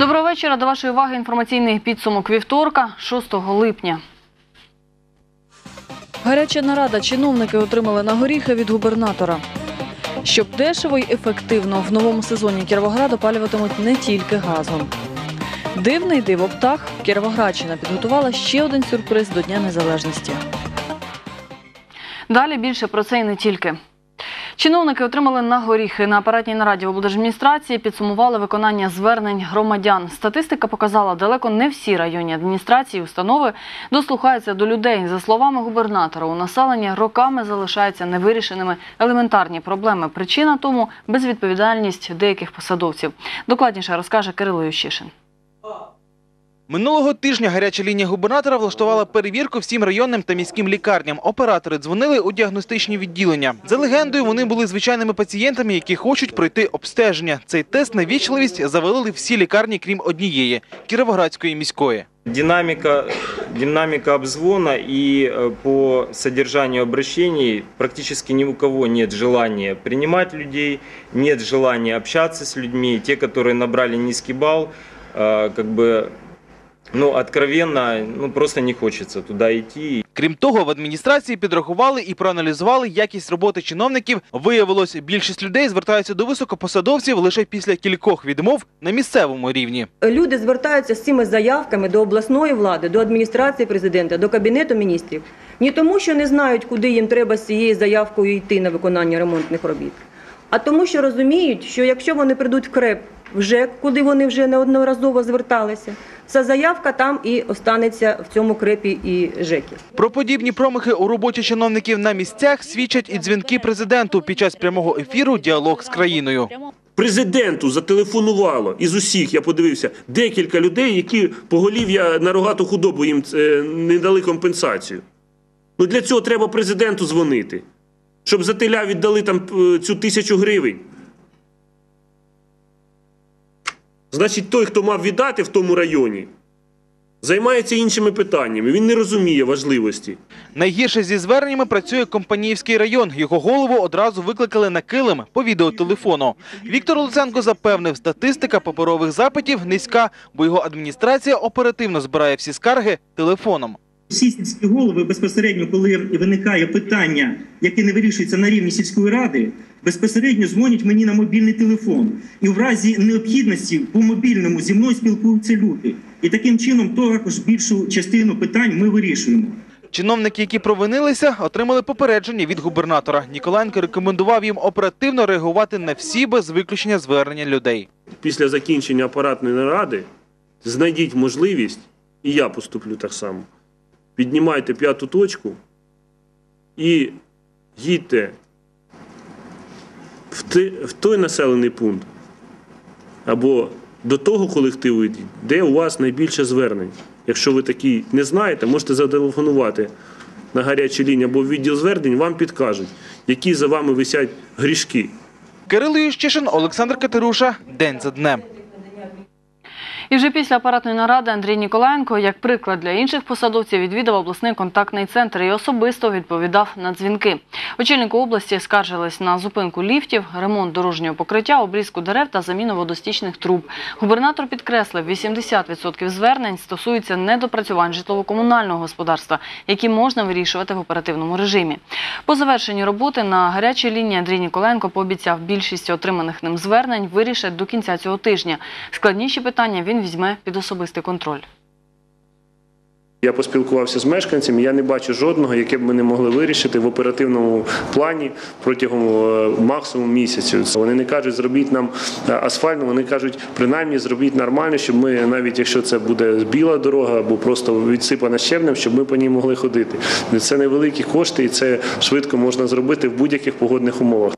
Доброго вечора. До вашої уваги інформаційний підсумок вівторка, 6 липня. Гаряча нарада. Чиновники отримали на горіхи від губернатора. Щоб дешево й ефективно, в новому сезоні Кіровоград опалюватимуть не тільки газом. Дивний дивоптах. Кіровоградщина підготувала ще один сюрприз до Дня Незалежності. Далі більше про це і не тільки. Чиновники отримали на горіхи. На апаратній нараді в облдержадміністрації підсумували виконання звернень громадян. Статистика показала, далеко не всі районні адміністрації і установи дослухаються до людей. За словами губернатора, у населення роками залишаються невирішеними елементарні проблеми. Причина тому – безвідповідальність деяких посадовців. Докладніше розкаже Кирило Ющишин. Минулого тижня гаряча лінія губернатора влаштувала перевірку всім районним та міським лікарням. Оператори дзвонили у діагностичні відділення. За легендою, вони були звичайними пацієнтами, які хочуть пройти обстеження. Цей тест на вічливість завалили всі лікарні, крім однієї – Кіровоградської міської. Динамика обзвона и по содержанию обращений практически ни у кого нет желания принимать людей, нет желания общаться с людьми. Те, которые набрали низкий балл, откровенно, просто не хочеться туди йти. Крім того, в адміністрації підрахували і проаналізували якість роботи чиновників. Виявилось, більшість людей звертаються до високопосадовців лише після кількох відмов на місцевому рівні. Люди звертаються з цими заявками до обласної влади, до адміністрації президента, до Кабінету міністрів. Не тому, що не знають, куди їм треба з цією заявкою йти на виконання ремонтних робіт, а тому, що розуміють, що якщо вони прийдуть в КРЕП, в ЖЕК, куди вони вже неодноразово зверталися, ця заявка там і останеться в цьому КРЕПі і ЖЕКі. Про подібні промахи у роботі чиновників на місцях свідчать і дзвінки президенту під час прямого ефіру «Діалог з країною». Президенту зателефонувало із усіх, я подивився, декілька людей, які поголів'я на рогату худобу їм не дали компенсацію. Для цього треба президенту дзвонити, щоб за теля віддали там цю 1000 гривень. Значить, той, хто мав віддати в тому районі, займається іншими питаннями. Він не розуміє важливості. Найгірше зі зверненнями працює Компаніївський район. Його голову одразу викликали на килим по відеотелефону. Віктор Луценко запевнив, статистика паперових запитів низька, бо його адміністрація оперативно збирає всі скарги телефоном. Всі сільські голови безпосередньо, коли виникає питання, яке не вирішується на рівні сільської ради, безпосередньо дзвонять мені на мобільний телефон. І в разі необхідності по мобільному зі мною спілкуються люди. І таким чином також більшу частину питань ми вирішуємо. Чиновники, які провинилися, отримали попередження від губернатора. Ніколаєнко рекомендував їм оперативно реагувати на всі без виключення звернення людей. Після закінчення апаратної наради знайдіть можливість, і я поступлю так само, піднімайте 5-ту точку і їдьте в той населений пункт або до того колективу, де у вас найбільше звернень. Якщо ви такі не знаєте, можете зателефонувати на гарячу лінію або в відділ звернень, вам підкажуть, які за вами висять грішки. Кирило Ющишин, Олександр Катеруша. День за днем. І вже після апаратної наради Андрій Ніколаєнко, як приклад для інших посадовців, відвідав обласний контактний центр і особисто відповідав на дзвінки. Очільнику області скаржились на зупинку ліфтів, ремонт дорожнього покриття, обрізку дерев та заміну водостічних труб. Губернатор підкреслив, 80% звернень стосуються недопрацювань житлово-комунального господарства, які можна вирішувати в оперативному режимі. По завершенні роботи на гарячій лінії Андрій Ніколаєнко пообіцяв, більшість отриманих ним звернень вирішать до кінця цього тижня. Складніші питання він візьме під особистий контроль. Я поспілкувався з мешканцями, я не бачу жодного, яке б ми не могли вирішити в оперативному плані протягом максимум місяців. Вони не кажуть, зробіть нам асфальт, вони кажуть, принаймні зробіть нормально, щоб ми, навіть якщо це буде біла дорога або просто відсипана щебнем, щоб ми по ній могли ходити. Це невеликі кошти і це швидко можна зробити в будь-яких погодних умовах.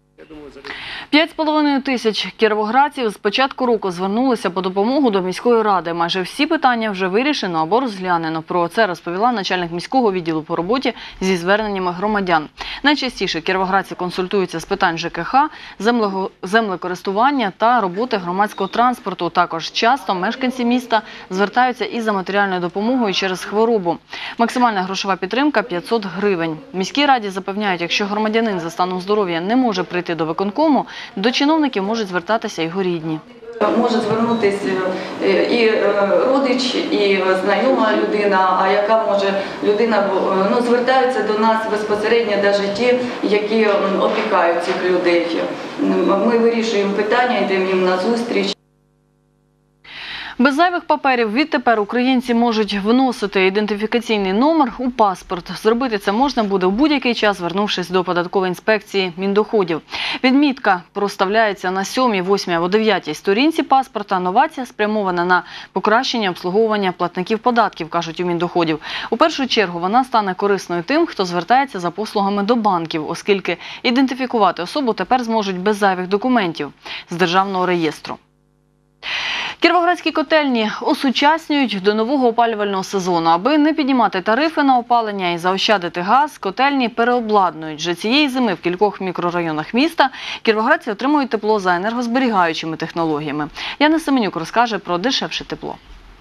5,5 тисяч кіровоградців з початку року звернулися по допомогу до міської ради. Майже всі питання вже вирішено або розглянено. Про це розповіла начальник міського відділу по роботі зі зверненнями громадян. Найчастіше кіровоградці консультуються з питань ЖКХ, землекористування та роботи громадського транспорту. Також часто мешканці міста звертаються і за матеріальною допомогою через хворобу. Максимальна грошова підтримка – 500 гривень. В міській раді запевняють, якщо громадянин за станом здоров'я не може прийти до виконкому, до чиновників можуть звертатися його рідні. Може звернутися і родич, і знайома людина, а яка може людина, звертаються до нас безпосередньо навіть ті, які опікають цих людей. Ми вирішуємо питання, йдемо їм на зустріч. Без зайвих паперів відтепер українці можуть вносити ідентифікаційний номер у паспорт. Зробити це можна буде в будь-який час, звернувшись до податкової інспекції Міндоходів. Відмітка проставляється на 7-й, 8-й або 9-й сторінці паспорта. Новація спрямована на покращення обслуговування платників податків, кажуть у Міндоходів. У першу чергу вона стане корисною тим, хто звертається за послугами до банків, оскільки ідентифікувати особу тепер зможуть без зайвих документів з державного реєстру. Кіровоградські котельні осучаснюють до нового опалювального сезону. Аби не піднімати тарифи на опалення і заощадити газ, котельні переобладнують. Вже цієї зими в кількох мікрорайонах міста кіровоградці отримують тепло за енергозберігаючими технологіями. Яна Семенюк розкаже про дешевше тепло.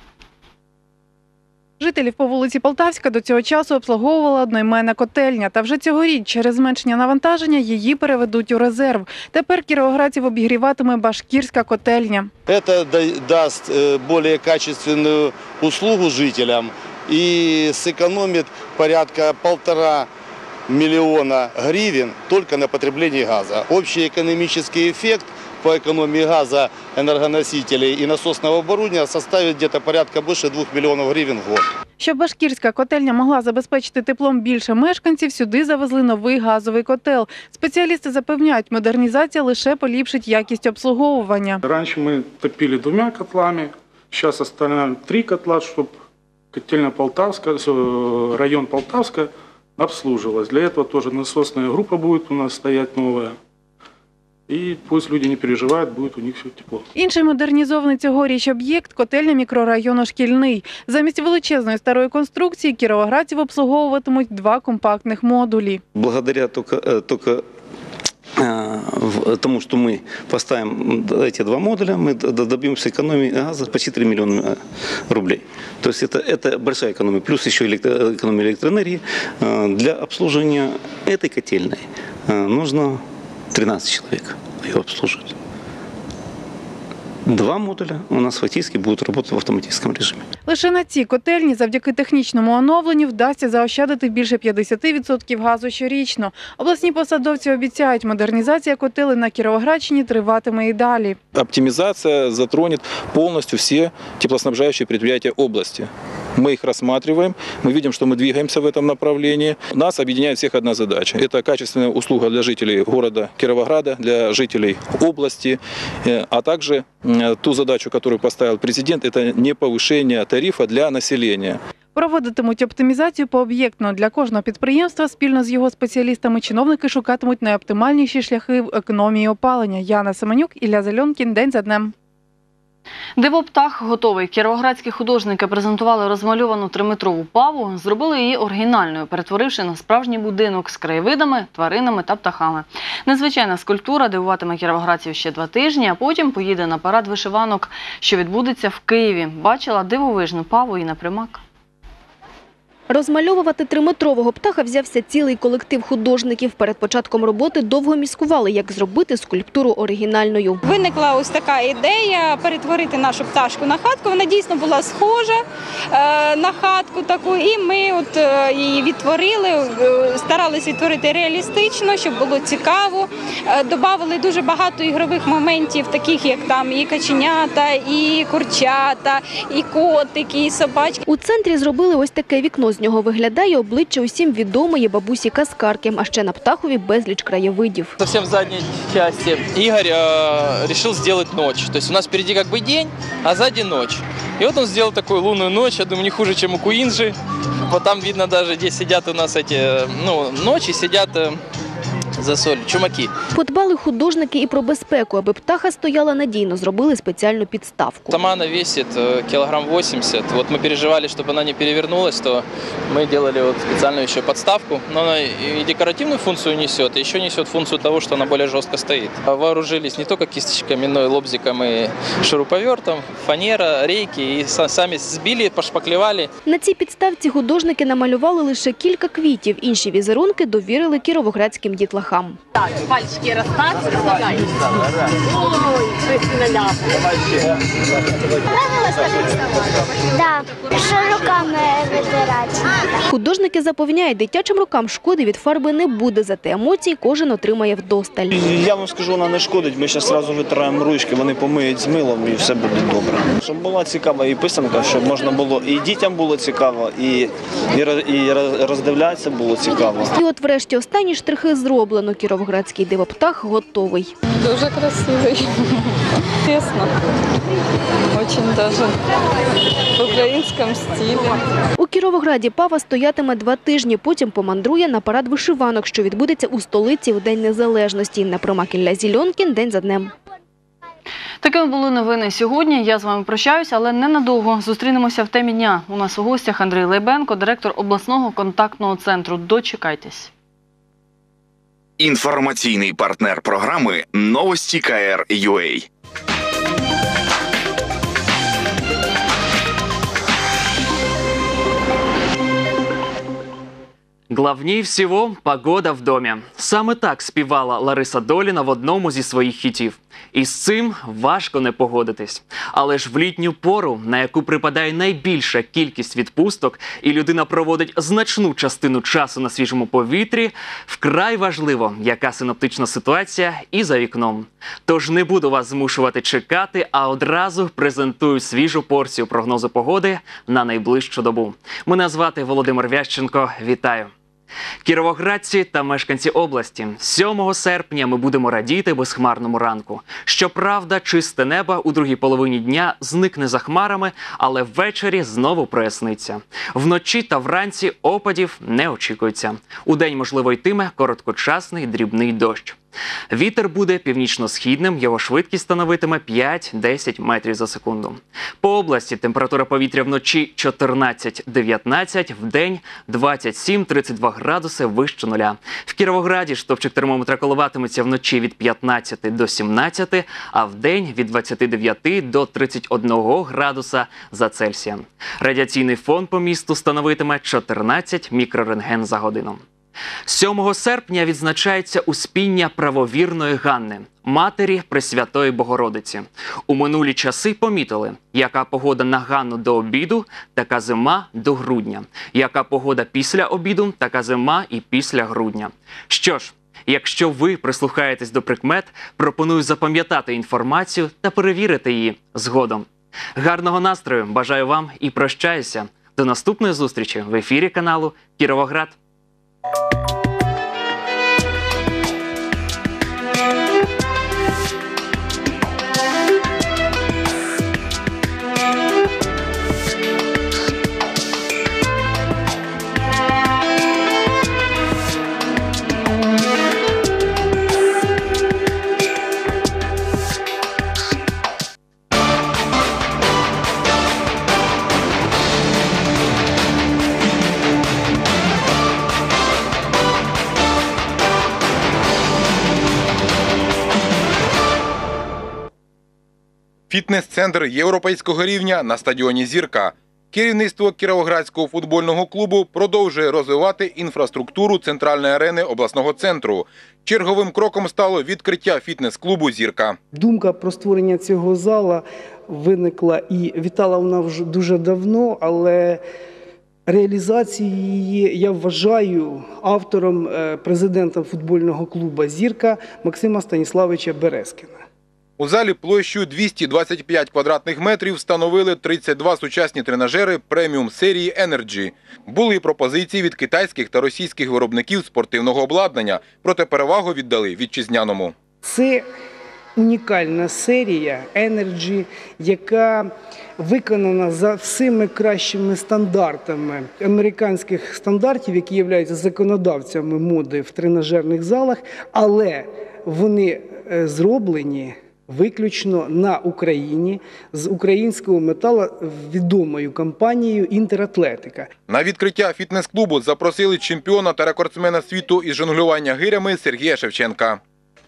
Жителів по вулиці Полтавська до цього часу обслуговувала одноіменна котельня. Та вже цьогоріч через зменшення навантаження її переведуть у резерв. Тепер кіровоградців обігріватиме башкірська котельня. Це дасть більш качественну услугу жителям і зекономить порядка 1,5 мільйона гривень тільки на потреблення газу. Общий економічний ефект по экономии газа, энергоносителей и насосного оборудования составит где-то порядка більше 2 мільйонів гривень в год. Щоб башкірська котельня могла забезпечити теплом більше мешканців, сюди завезли новий газовий котел. Спеціалісти запевняють, модернізація лише поліпшить якість обслуговування. Раніше ми топили 2 котлами, зараз оставляємо 3 котла, щоб котельня Полтавська, район Полтавська обслуживалась. Для этого тоже насосная группа будет у нас стоять новая. І пусть люди не переживають, буде у них все тепло. Інший модернізований цьогоріч об'єкт – котельня мікрорайону Шкільний. Замість величезної старої конструкції кіровоградців обслуговуватимуть 2 компактних модулі. Благодаря только тому, что мы поставим эти 2 модуля, мы добьемся экономии газа почти 3 миллиона рублей. То есть это большая экономия. Плюс еще экономия электроэнергии. Для обслуживания этой котельной нужно 13 человек ее обслуживать. 2 модуля у нас фактически будут работать в автоматическом режиме. Лише на цій котельні завдяки технічному оновленню вдасться заощадити більше 50% газу щорічно. Обласні посадовці обіцяють, модернізація котелень на Кіровоградщині триватиме і далі. Оптимизация затронет полностью все теплоснабжающие предприятия области. Мы их рассматриваем, мы видим, что мы двигаемся в этом направлении. Нас объединяет всех одна задача. Это качественная услуга для жителей города Кировограда, для жителей области, а также ту задачу, которую поставил президент, это не повышение тарифа для населения. Проводитимуть оптимізацію пооб'єктно. Для кожного підприємства спільно з його спеціалістами чиновники шукатимуть найоптимальніші шляхи в економії опалення. Яна Семенюк, Ілля Зальонкін. День за днем. Диво-птах готовий. Кіровоградські художники презентували розмальовану 3-метрову паву, зробили її оригінальною, перетворивши на справжній будинок з краєвидами, тваринами та птахами. Незвичайна скульптура дивуватиме кіровоградців ще 2 тижні, а потім поїде на парад вишиванок, що відбудеться в Києві. Бачила дивовижну паву Інна Примак. Розмальовувати 3-метрового птаха взявся цілий колектив художників. Перед початком роботи довго міскували, як зробити скульптуру оригінальною. Виникла ось така ідея перетворити нашу пташку на хатку. Вона дійсно була схожа на хатку таку, і ми її відтворили, старалися відтворити реалістично, щоб було цікаво. Добавили дуже багато ігрових моментів, таких як там і каченята, і курчата, і котики, і собачки. У центрі зробили ось таке вікно. З нього виглядає обличчя усім відомої бабусі-казкарки, а ще на птахові безліч краєвидів. Совсем в задней части Игорь решил сделать ночь. То есть у нас впереди как бы день, а сзади ночь. И вот он сделал такую лунную ночь, я думаю, не хуже, чем у Куинджи. Вот там видно даже, где сидят у нас эти, ночи, сидят за соль, чумаки. Подбали художники і про безпеку. Аби птаха стояла надійно, зробили спеціальну підставку. Сама она весит килограмм 80. Вот мы переживали, чтобы она не перевернулась, то мы делали вот специальную еще подставку. Но она и декоративную функцию несет, и еще несет функцию того, что она более жестко стоит. Вооружились не только кисточками, но и лобзиком, и шуруповертом, фанера, рейки, и сами сбили, пошпаклевали. На цій підставці художники намалювали лише кілька квітів. Інші візерунки довірили кіровоградським дітлахам. шляхам. Так, пальчики расставь, расставляй. Ой, Христина ляпа. Нравилось так рисовать? Да, що руками витирати. Художники запевняють, дитячим рукам шкоди від фарби не буде, зате емоцій кожен отримає вдосталь. Я вам скажу, вона не шкодить, ми зараз одразу витираємо ручки, вони помиють з милом і все буде добре. Щоб була цікава і писанка, щоб можна було, і дітям було цікаво, і роздивлятися було цікаво. І от врешті останні штрихи зроблено. Кіровоградський дивоптах готовий. Дуже красивий. Чесно. Очень даже в українському стилі. У Кіровограді пава стоятиме 2 тижні, потім помандрує на парад вишиванок, що відбудеться у столиці у День Незалежності. На Примакілля Зільонкін день за днем. Такими були новини сьогодні. Я з вами прощаюся, але ненадовго. Зустрінемося в темі дня. У нас у гостях Андрій Лейбенко, директор обласного контактного центру. Дочекайтесь. Інформаційний партнер програми «Новості КР.UA». Главней всего – погода в доме. Саме так співала Лариса Доліна в одному зі своїх хітів. І з цим важко не погодитись. Але ж в літню пору, на яку припадає найбільша кількість відпусток, і людина проводить значну частину часу на свіжому повітрі, вкрай важливо, яка синоптична ситуація і за вікном. Тож не буду вас змушувати чекати, а одразу презентую свіжу порцію прогнозу погоди на найближчу добу. Мене звати Володимир Вященко. Вітаю! Кіровоградці та мешканці області. 7 серпня ми будемо радіти безхмарному ранку. Щоправда, чисте небо у другій половині дня зникне за хмарами, але ввечері знову проясниться. Вночі та вранці опадів не очікується. Удень, можливо, йтиме короткочасний дрібний дощ. Вітер буде північно-східним, його швидкість становитиме 5-10 метрів за секунду. По області температура повітря вночі 14-19, вдень 27-32 градуси вище нуля. В Кіровограді стовпчик термометра коливатиметься вночі від 15 до 17, а вдень від 29 до 31 градуса за Цельсієм. Радіаційний фон по місту становитиме 14 мікрорентген за годину. 7 серпня відзначається успіння правовірної Ганни, матері Пресвятої Богородиці. У минулі часи помітили, яка погода на Ганну до обіду, така зима до грудня. Яка погода після обіду, така зима і після грудня. Що ж, якщо ви прислухаєтесь до прикмет, пропоную запам'ятати інформацію та перевірити її згодом. Гарного настрою бажаю вам і прощаюся. До наступної зустрічі в ефірі каналу «Кіровоград». Фітнес-центр європейського рівня на стадіоні «Зірка». Керівництво Кіровоградського футбольного клубу продовжує розвивати інфраструктуру центральної арени обласного центру. Черговим кроком стало відкриття фітнес-клубу «Зірка». Думка про створення цього зала виникла і вітала вона вже дуже давно, але реалізацію її я вважаю автором, президентом футбольного клубу «Зірка» Максима Станіславовича Березкіна. У залі площею 225 квадратних метрів встановили 32 сучасні тренажери преміум-серії «Енерджі». Були і пропозиції від китайських та російських виробників спортивного обладнання, проте перевагу віддали вітчизняному. Це унікальна серія «Енерджі», яка виконана за всіми кращими стандартами американських стандартів, які являються законодавцями моди в тренажерних залах, але вони зроблені виключно на Україні з українського металу відомою компанією «Інтератлетика». На відкриття фітнес-клубу запросили чемпіона та рекордсмена світу із жонглювання гирями Сергія Шевченка.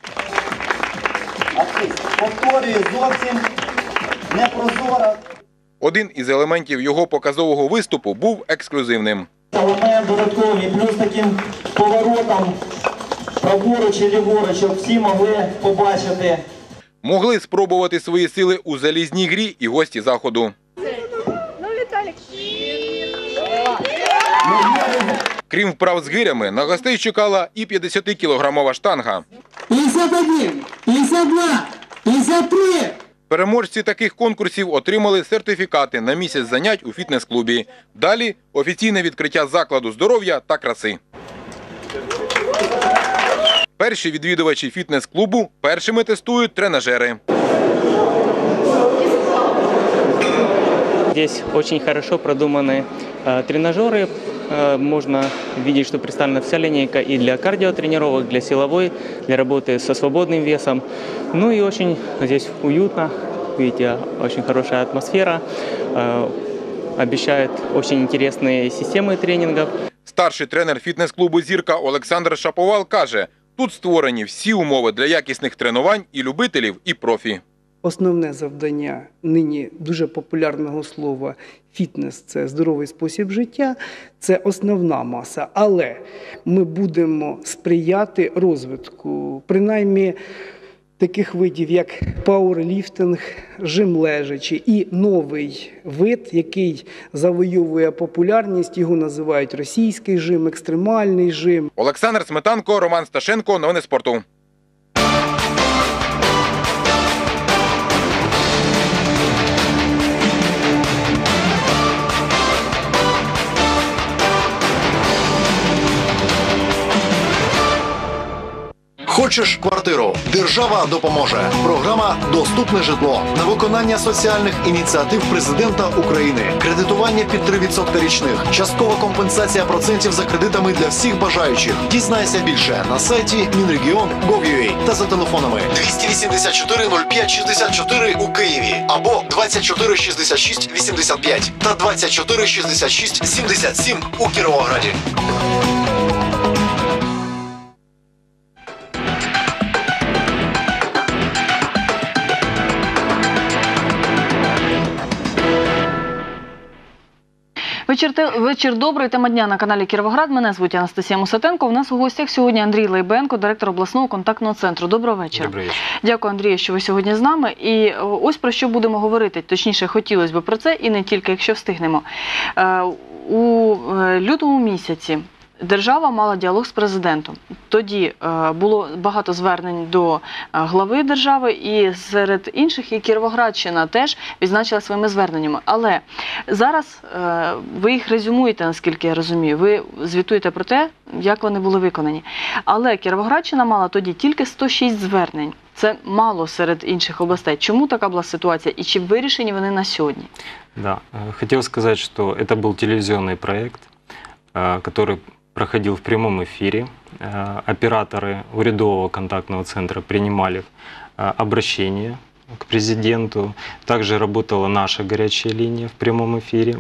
Повторюю, зовсім непрозора. Один із елементів його показового виступу був ексклюзивним. Елемент додатковий, плюс таким поворотом праворуч і ліворуч, щоб всі могли побачити. Могли спробувати свої сили у залізній грі і гості заходу. Крім вправ з гирями, на гостей чекала і 50-кілограмова штанга. 51, 52, 53. Переможці таких конкурсів отримали сертифікати на місяць занять у фітнес-клубі. Далі – офіційне відкриття закладу здоров'я та краси. Перші відвідувачі фітнес-клубу першими тестують тренажери. Здесь очень хорошо продуманы тренажеры. Можно видеть, что представлена вся линейка и для кардиотренировок, для силовой, для работы со свободным весом. Ну и очень здесь уютно. Видите, очень хорошая атмосфера. Обещает очень интересные системы тренингов. Старший тренер фітнес-клубу «Зірка» Олександр Шаповал каже, тут створені всі умови для якісних тренувань і любителів, і профі. Основне завдання нині дуже популярного слова «фітнес» – це здоровий спосіб життя, це основна маса. Але ми будемо сприяти розвитку, принаймні, таких видів, як пауерліфтинг, жим лежачи і новий вид, який завойовує популярність, його називають російський жим, екстремальний жим. Олександр Сметанко, Роман Сташенко. Новини спорту. Хочеш квартиру? Держава допоможе. Програма «Доступне житло» на виконання соціальних ініціатив Президента України. Кредитування під 3% річних. Часткова компенсація процентів за кредитами для всіх бажаючих. Дізнайся більше на сайті Minregion.gov.ua та за телефонами 284 05 64 у Києві або 24 66 85 та 24 66 77 у Кіровограді. Вечір добрий. Тема дня на каналі Кіровоград. Мене звуть Анастасія Мусатенко. У нас у гостях сьогодні Андрій Лейбенко, директор обласного контактного центру. Доброго вечора. Добрий вечір. Дякую, Андрію, що ви сьогодні з нами. І ось про що будемо говорити. Точніше, хотілося б про це, і не тільки, якщо встигнемо. У лютому місяці держава мала діалог з президентом. Тоді було багато звернень до глави держави, і серед інших і Кіровоградщина теж відзначила своїми зверненнями. Але зараз ви їх резюмуєте, наскільки я розумію. Ви звітуєте про те, як вони були виконані. Але Кіровоградщина мала тоді тільки 106 звернень. Це мало серед інших областей. Чому така була ситуація і чи вирішені вони на сьогодні? Да, хотел сказать, что это был телевизионный проект, который проходил в прямом эфире. Операторы урядового контактного центра принимали обращение к президенту. Также работала наша горячая линия в прямом эфире.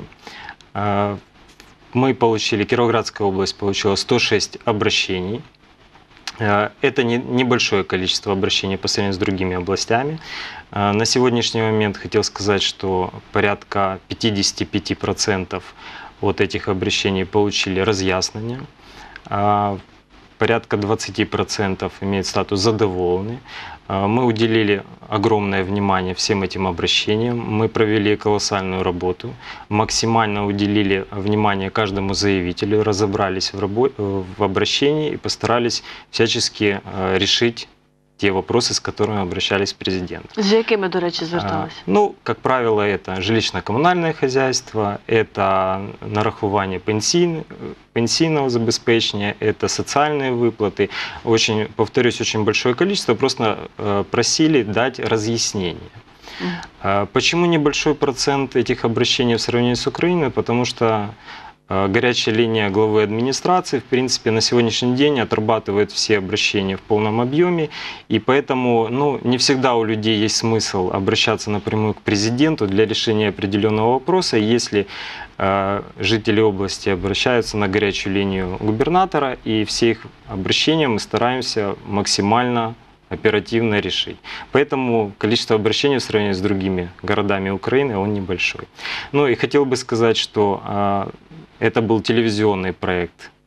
Мы получили, Кировоградская область получила 106 обращений. Это небольшое количество обращений по сравнению с другими областями. На сегодняшний момент хотел сказать, что порядка 55% от этих обращений получили разъяснение. Порядка 20% имеют статус «задоволены». Мы уделили огромное внимание всем этим обращениям. Мы провели колоссальную работу, максимально уделили внимание каждому заявителю, разобрались в обращении и постарались всячески решить те вопросы, с которыми обращались к президенту. З якими, до речі, зверталися? Ну, как правило, это жилищно-коммунальное хозяйство, это нарахування пенсийного забеспечения, это социальные выплаты. Очень, повторюсь, очень большое количество. Просто просили дать разъяснение. Почему небольшой процент этих обращений в сравнении с Украиной? Потому что горячая линия главы администрации, в принципе, на сегодняшний день отрабатывает все обращения в полном объеме, и поэтому не всегда у людей есть смысл обращаться напрямую к президенту для решения определенного вопроса. Если жители области обращаются на горячую линию губернатора, и все их обращения мы стараемся максимально оперативно решить. Поэтому количество обращений в сравнении с другими городами Украины, он небольшой. Ну и хотел бы сказать, что это был телевизионный проект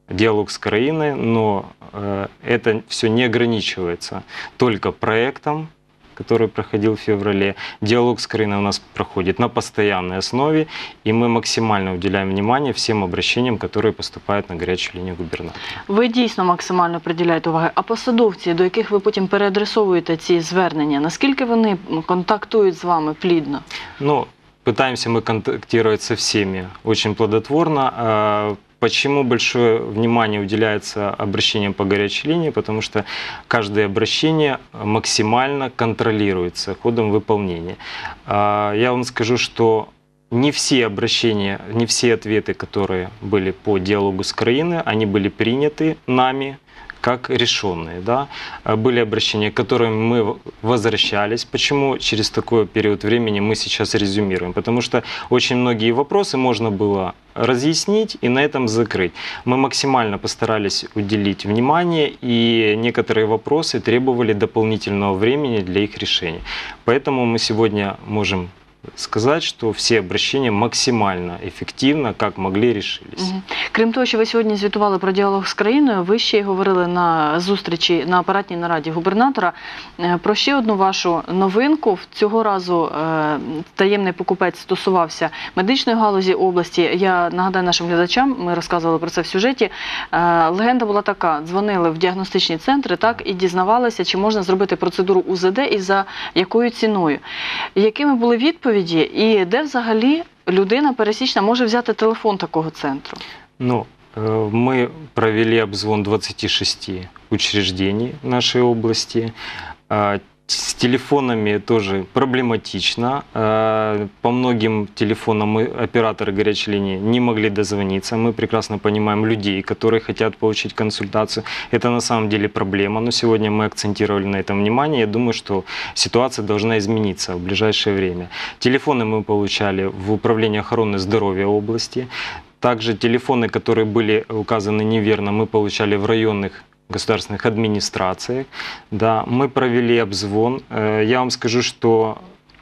диалог с Украиной, но это все не ограничивается только проектом, который проходил в феврале. Диалог с Украиной у нас проходит на постоянной основе, и мы максимально уделяем внимание всем обращениям, которые поступают на горячую линию губернатора. Ви дійсно максимально приділяєте уваги. А посадовці, до яких ви потім переадресовуєте ці звернення, наскільки вони контактують з вами плідно? Ну, пытаемся мы контактировать со всеми очень плодотворно. Почему большое внимание уделяется обращениям по горячей линии? Потому что каждое обращение максимально контролируется ходом выполнения. Я вам скажу, что не все обращения, не все ответы, которые были по диалогу с Украиной, они были приняты нами как решенные. Да? Были обращения, к которым мы возвращались. Почему через такой период времени мы сейчас резюмируем? Потому что очень многие вопросы можно было разъяснить и на этом закрыть. Мы максимально постарались уделить внимание, и некоторые вопросы требовали дополнительного времени для их решения. Поэтому мы сегодня можем сказати, що всі обращення максимально ефективно, як могли, решились. Крім того, що ви сьогодні звітували про діалог з країною, ви ще й говорили на зустрічі, на апаратній нараді губернатора про ще одну вашу новинку. Цього разу таємний покупець стосувався медичної галузі області. Я нагадаю нашим глядачам, ми розказували про це в сюжеті. Легенда була така: дзвонили в діагностичні центри, так, і дізнавалися, чи можна зробити процедуру УЗД і за якою ціною. Якими були відповіді? І де взагалі людина пересічна може взяти телефон такого центру? Ну, мы провели обзвон 26 учреждений нашей области. С телефонами тоже проблематично. По многим телефонам операторы горячей линии не могли дозвониться. Мы прекрасно понимаем людей, которые хотят получить консультацию. Это на самом деле проблема, но сегодня мы акцентировали на этом внимание. Я думаю, что ситуация должна измениться в ближайшее время. Телефоны мы получали в Управлении охраны здоровья области. Также телефоны, которые были указаны неверно, мы получали в районных государственных администрациях. Да, мы провели обзвон. Я вам скажу, что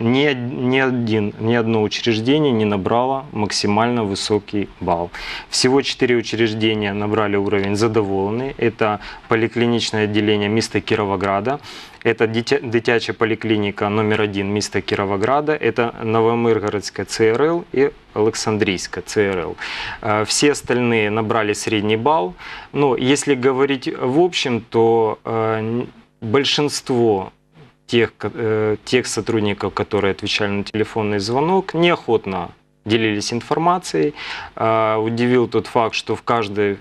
ни одно учреждение не набрало максимально высокий балл. Всего 4 учреждения набрали уровень задоволенный. Это поликлиничное отделение места Кировограда, это дитячая поликлиника номер 1 места Кировограда, это Новомиргородская ЦРЛ и Александрийская ЦРЛ. Все остальные набрали средний балл. Но если говорить в общем, то большинство тех сотрудников, которые отвечали на телефонный звонок, неохотно делились информацией. Удивил тот факт, что в каждой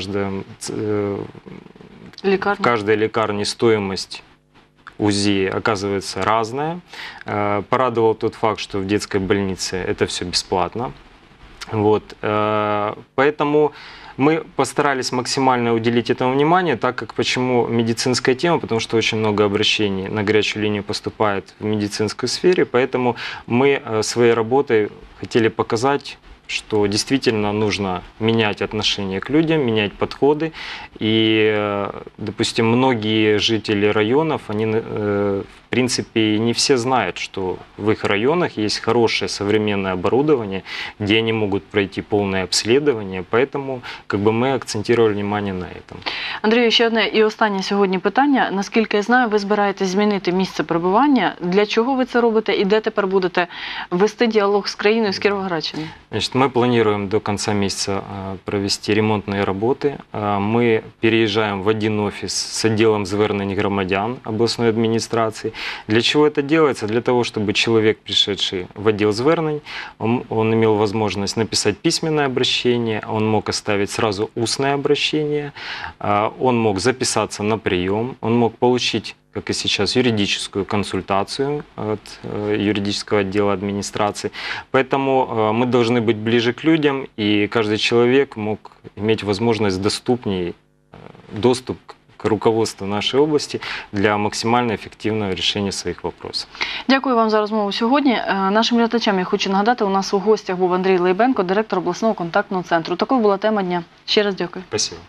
лекарне стоимость УЗИ оказывается разная. Порадовал тот факт, что в детской больнице это все бесплатно. Вот. Поэтому мы постарались максимально уделить этому внимание, так как почему медицинская тема, потому что очень много обращений на горячую линию поступает в медицинской сфере, поэтому мы своей работой хотели показать, что действительно нужно менять отношение к людям, менять подходы. И, допустим, многие жители районов, они, в принципе, не все знают, что в их районах есть хорошее современное оборудование, где они могут пройти полное обследование. Поэтому мы акцентировали внимание на этом. Андрію, ще одне і останнє сьогодні питання. Наскільки я знаю, ви збираєтесь змінити місце перебування. Для чого ви це робите і де тепер будете вести діалог з країною, з Кіровоградщиною? Значит, мы планируем до конца месяца провести ремонтные работы. Мы переезжаем в один офис с отделом звернень громадян областной администрации. Для чего это делается? Для того, чтобы человек, пришедший в отдел звернень, он имел возможность написать письменное обращение, он мог оставить сразу устное обращение, он мог записаться на прием, он мог получить, как и сейчас, юридическую консультацию от юридического отдела администрации. Поэтому мы должны быть ближе к людям, и каждый человек мог иметь возможность доступ к руководству нашей области для максимально ефективного рішення своїх вопросів. Дякую вам за розмову сьогодні. Нашим глядачам я хочу нагадати, у нас у гостях був Андрій Лейбенко, директор обласного контактного центру. Такою була тема дня. Ще раз дякую. Спасибо.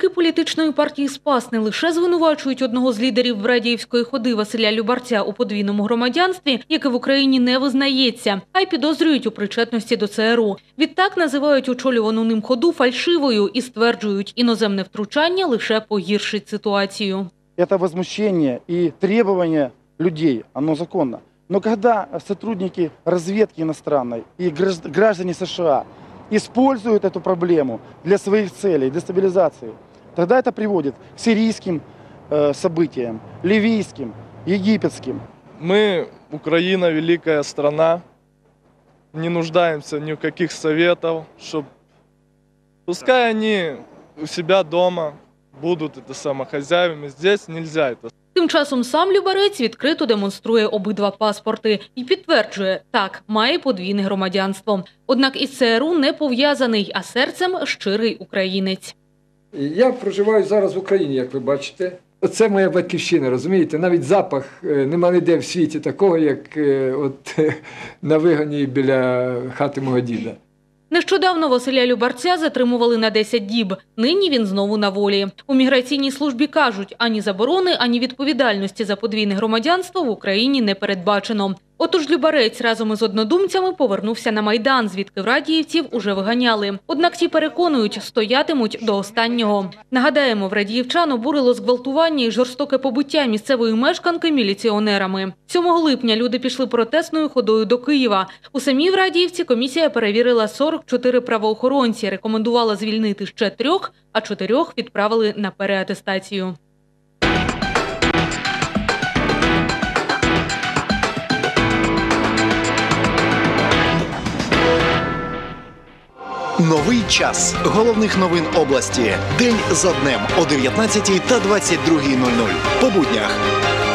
Представники політичної партії «Спас» не лише звинувачують одного з лідерів Врадіївської ходи Василя Любарця у подвійному громадянстві, яке в Україні не визнається, а й підозрюють у причетності до ЦРУ. Відтак називають очолювану ним ходу фальшивою і стверджують, іноземне втручання лише погіршить ситуацію. Это возмущение и требование людей, оно законно. Но когда сотрудники разведки иностранной и граждане США используют эту проблему для своих целей, дестабилизации, тогда это приводит к сирийским событиям, ливийским, египетским. Мы, Украина, великая страна, не нуждаемся ни в каких советов, чтобы пускай они у себя дома будут хозяевами, здесь нельзя это. Тим часом сам Любарець відкрито демонструє обидва паспорти і підтверджує, так, має подвійне громадянство. Однак із ЦРУ не пов'язаний, а серцем щирий українець. Я проживаю зараз в Україні, як ви бачите. Це моя батьківщина, розумієте? Навіть запах нема ніде в світі такого, як от на вигоні біля хати мого діда. Нещодавно Василя Любарця затримували на 10 діб. Нині він знову на волі. У міграційній службі кажуть, ані заборони, ані відповідальності за подвійне громадянство в Україні не передбачено. Отож Любарець разом із однодумцями повернувся на Майдан, звідки врадіївців уже виганяли. Однак ті переконують, стоятимуть до останнього. Нагадаємо, врадіївчан обурило зґвалтування і жорстоке побиття місцевої мешканки міліціонерами. 7 липня люди пішли протестною ходою до Києва. У самій Врадіївці комісія перевірила 44 правоохоронці, рекомендувала звільнити ще 3, а 4 відправили на переатестацію. Новий час головних новин області. День за днем о 19 та 22:00. По буднях.